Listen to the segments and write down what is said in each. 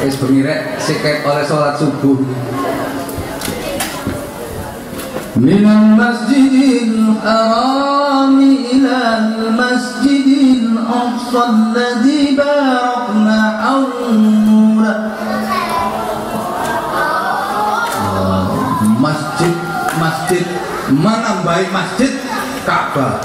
Wis bengi siket oleh sholat subuh. Minal masjidil haram ilal masjidil aqsa alladzi barakna hawla. Masjid menambahi masjid Ka'bah.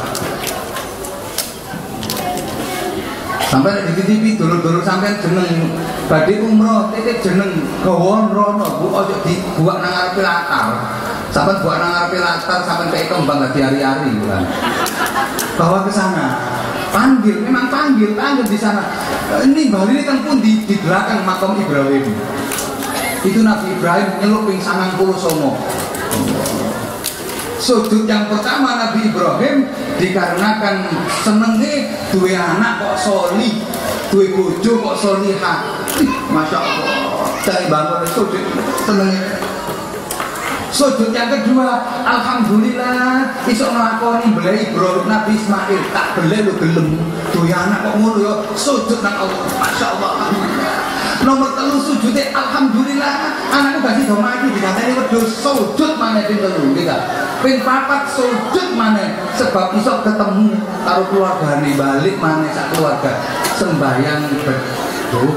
Sampai di TV dulu sampai jeneng badhe umroh titik jeneng gawa rono bu ojo dibuat nang ngarepe latar. Sampai buat nang ngarepe latar sampai kayak kembang gak hari-hari kan. Bawa ke sana. Memang panggil di sana. Ini Bali ini kan pun di belakang makam Ibrahim. Itu Nabi Ibrahim nyeluk ping 90 Sujud yang pertama Nabi Ibrahim dikarenakan senenge duwe anak kok soli, duwe bojo kok solihah. Masya Allah. Dari bangun sujud senenge. Sujud yang kedua, alhamdulillah iso nglakoni mbeleh Ibrahim Nabi Ismail tak beleh lu gelem. Duwe anak kok ngono ya sujud nang Allah. Masya Allah. Nomor 3 sujudnya alhamdulillah anakku gak sida mati dikateni wedhus sujud maneh ping 3 gitu. Ping 4 sujud maneh sebab iso ketemu karo keluargane balik maneh sak keluarga sembahyang beduk.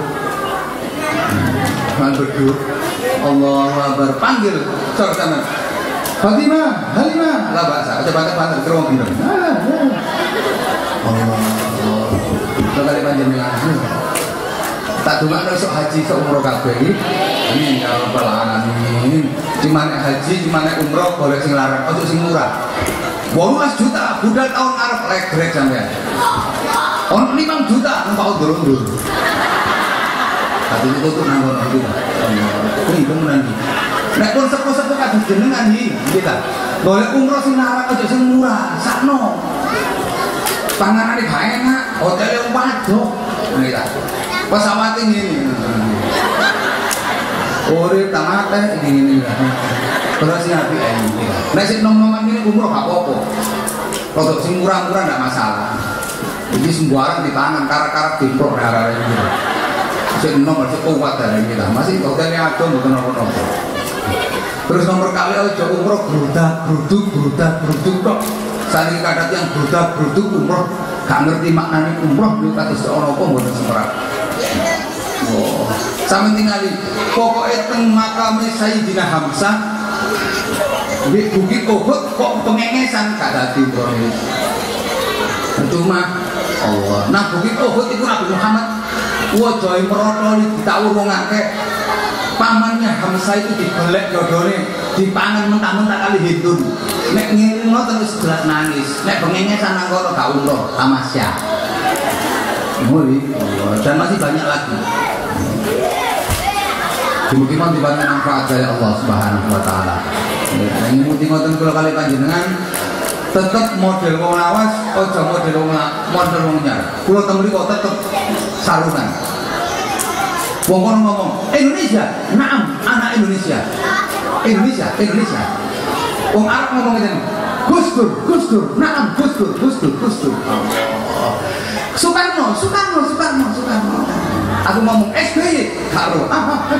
Beduk. Allahu Akbar panggil cor sampean. Fatimah, Halimah, lah bahasa cepat-cepat terus pinter. Allah. Kali panjenengan tak cuma besok haji seumroh kabeh ini kalau pelanggan cuma haji cuma umroh boleh sing larang ojo sing murah 18 juta budal tahun ngarep legrek sampean on 5 juta numpak undur-undur tapi itu tutup nanggon itu ini nanti nek pun sepuh-sepuh kados jenengan iki kita boleh umroh sing larang ojo sing murah sakno panganane gak enak hotel wadok ngene pesawat ini urip tak mate ini terus Nabi ini nek sik nom-noman ini umroh gak apa-apa produk sing murah-murah ndak masalah iki sembarang ditangan karak-karak dimprok arek iki sik nom sik kuat dari kita masih hotelnya ada mboten apa-apa terus nomor kali aja umroh brudak-bruduk kok saking kadat yang brudak-bruduk umroh gak ngerti maknane umroh yo kados ana apa mboten semerap. Oh, sampe tingali pokoknya teng makam Sayyidina Hamzah di Bukit Uhud kok pengengesan gak dadi Ibrahim. Cuma Allah. Nah Bukit Uhud itu Nabi Muhammad wajahe merotoli ditawur wong akeh. Pamannya Hamzah itu dibelek dodone, dipangan mentah-mentah kali hindun. Nek ngirino terus jelas nangis. Nek pengengesan nang kono gak umroh tamasya. Dan masih banyak lagi. Mugi-mugi dibantu manfaat dari Allah Subhanahu wa taala. Ning mugi ngoten kula kali panjenengan tetep model wong lawas, aja model wong nyar. Kula temri kok tetep sarungan. Wong kono ngomong, Indonesia, naam, anak Indonesia. Indonesia. Wong Arab ngomong ngene, Gus Dur, naam, Gus Dur. Soekarno. Aku ngomong SBY, karo apa?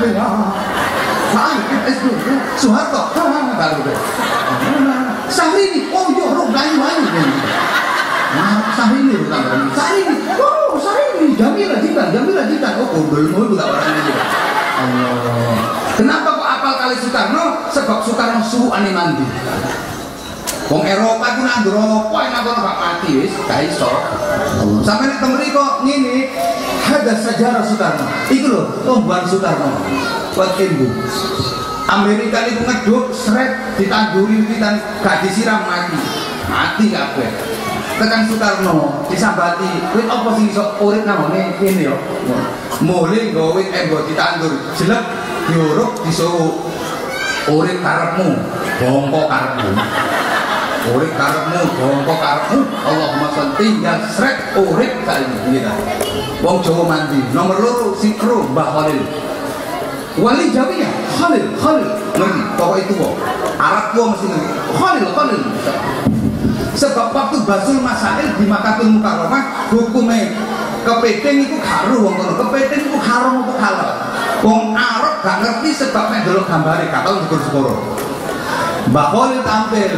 SBY, Soeharto, karo. Syahrini, oh yo rong kayu-kayu. Syahrini, Syahrini, Jamila Jitan, oh kondol tak orang ini. Allah. Kenapa kok apal kali Soekarno? Sebab Soekarno suhu ane mandi. Wong Eropa ku nang rokok enak kok gak mati wis, gak iso. Sampai nek temri kok ngene, ada sejarah Soekarno. Iku lho, tumbuhan Soekarno. Buat Ibu. Amerika itu ngeduk, sret, ditanduri witan, gak disiram mati. Mati kabeh. Tekan Soekarno disambati, wit apa sing iso urip nang ngene kene yo. Mulih nggo wit embo ditandur, jelek diuruk disuruh urip karepmu, bongko karepmu. Urip karepmu, bongko karepmu. Allahumma sholli tinggal sret urip saiki kita. Wong Jawa mandi. Nomor 2 Sikro Mbah Khalil. Wali Jawi ya, Khalil. Ngerti, pokok itu kok. Arab gua mesti ngerti. Khalil. Sebab waktu Basul Masail di Makkahul Mukarramah hukumnya kepiting itu haram wong kono. Kepiting itu haram apa halal? Wong Arab gak ngerti sebab nek delok gambare gak tau njegur sepuro. Mbah Khalil tampil.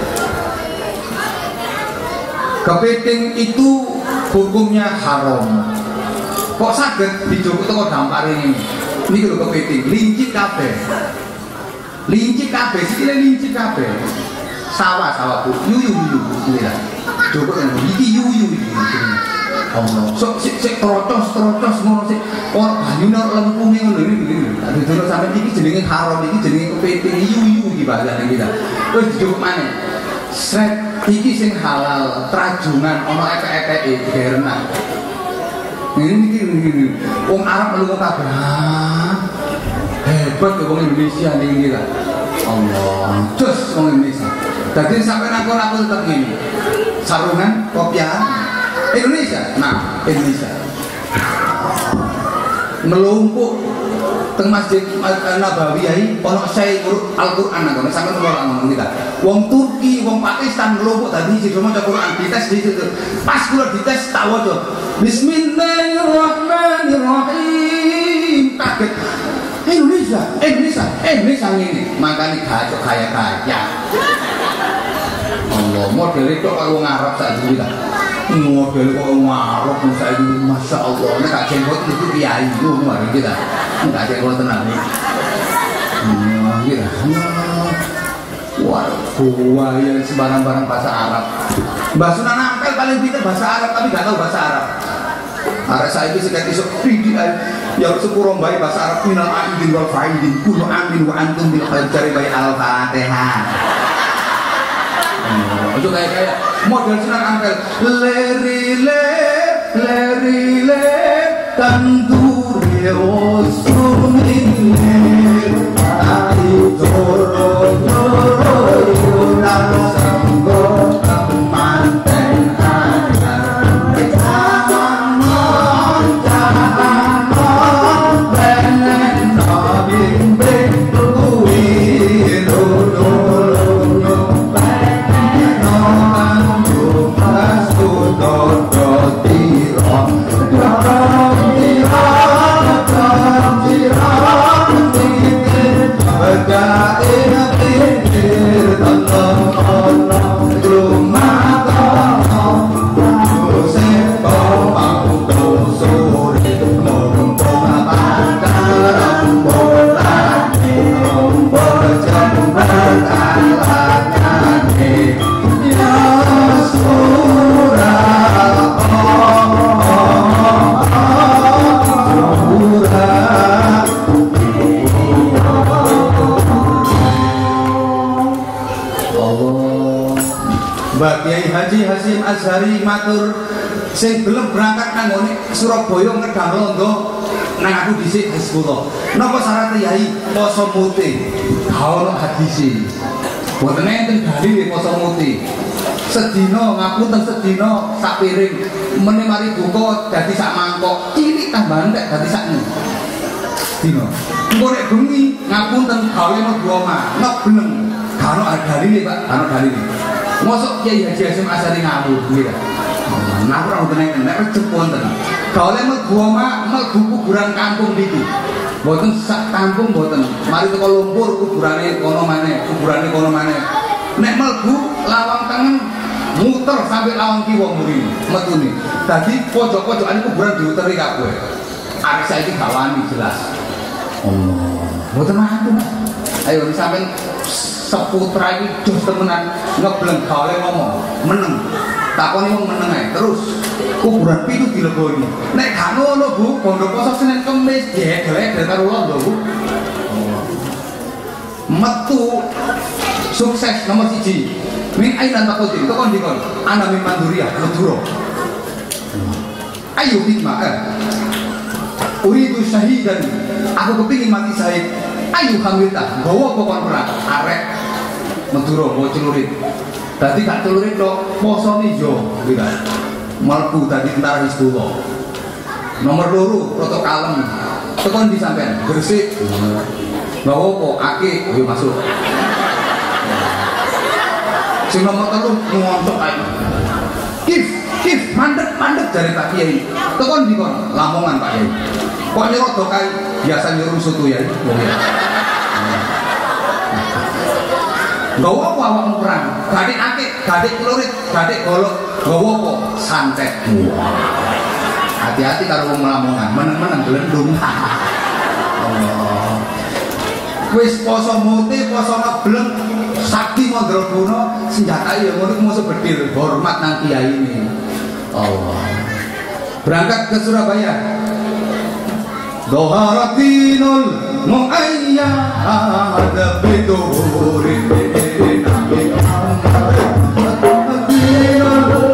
Kepiting itu hukumnya haram. Kok saged dijupuk teko dampare ini? Niki lho kepiting, lincip kabeh. Lincip kabeh, sikile lincip kabeh. Sawah-sawah Bu, yuyu iki. Jupuk iki yuyu iki. Allah. Sok sik trocos ngono sik. Ora banyune ora lempunge ngono iki. Dadi terus sampe iki jenenge haram, iki jenenge kepiting yuyu iki bahasane kita. Wis dijupuk maneh. Sret iki sing halal, trajungan ana epek-epeke digerna. Ini wong Arab melulu kabeh. Hebat wong Indonesia niki lah. Allah, cus wong Indonesia. Dadi sampeyan aku tetep ngene. Sarungan, kopiahan Indonesia. Nah, Indonesia. Melumpuk teng Masjid Nabawi yai ana Syekh Al-Qur'an ngono sampeyan ngomong kita. Wong Turki, wong Pakistan melumpuk tadi sing maca Qur'an dites di situ. Pas kula dites tak waca. Bismillahirrahmanirrahim. Kaget. Indonesia ini makanya gacok kaya. Allah, model itu kalau wong Arab saiki kita. Model kok wong Arab saiki masyaallah. Nek gak jenggot itu kiai ngono mari kita. Enggak jenggot tenan iki. Kira. Wah, buaya sembarang-barang bahasa Arab. Mbak Sunan Ampel paling pintar bahasa Arab tapi gak tahu bahasa Arab. Arek saiki sekat isuk PDI ya sepuro bae bahasa Arab minal aidin wal faidin kullu amin wa antum bil khair cari bae al-Fatihah. Itu kayak model Sunan Ampel lerile tandure usrumin ayu joro lan sanggo manten Kiai Haji Hasyim Azhari matur sing belum berangkat nang ngene Surabaya ngedang londo nang aku dhisik Hizbullah. Napa syarat yai poso muti? Ga ono hadise. Boten enten dalil poso muti. Sedina ngapunten sedina sak piring meneh mari buka dadi sak mangkok cilik tambahan tek dadi sak dina. Engko nek bengi ngapunten gawe mlebu omah nek beneng ga ono dalile Pak, ga ono dalile. Mosok Kiai Haji Hasyim Azhari ngawur kuwi ta. Nah ora wonten nek rejep wonten. Ga oleh mlebu omah mlebu kuburan kampung niku. Mboten sak kampung mboten. Mari teko lumpur kuburane kono maneh, Nek mlebu lawang tengen muter sampai lawang kiwa muri metune. Dadi pojok-pojokan kuburan diuteri kabeh. Arek saiki gak wani jelas. Allah. Mboten mampu. Ayo sampean seputra iki dus temenan ngebleng gak oleh ngomong meneng takoni wong meneng ae terus kuburan pitu dileboni nek gak ngono Bu bondo poso Senin Kamis gegel karo londo Bu metu sukses nomor 1 min aina takoti itu kon dikon ana min manduriya Madura ayo hikmah uridu syahidan aku kepingin mati syahid ayo hamilta bawa pokok perang arek Madura bawa celurit tadi gak celurit dong posone yo gitu malku tadi tentara Hizbullah nomor 2 protokalem tekan di sampean Gresik bawa kok ake ayo masuk sing nomor 3 ngontok ae kif mandek dari Pak Kiai tekan di kono Lamongan Pak Kiai Kok nyerodok kae biasa nyuruh soto ya. Gawa apa awakmu perang? Gadik akik, gadik klurit, gadik golok, gawa apa? Santet. Hati-hati karo wong Lamongan, meneng-meneng glendung. Allah. Wis poso mute, poso ngebleng, sakti mandraguna, senjata ya ngono musuh bedil, hormat nang kiai ini. Allah. Berangkat ke Surabaya. Doharatinul muayyad bidurin nabi Muhammad.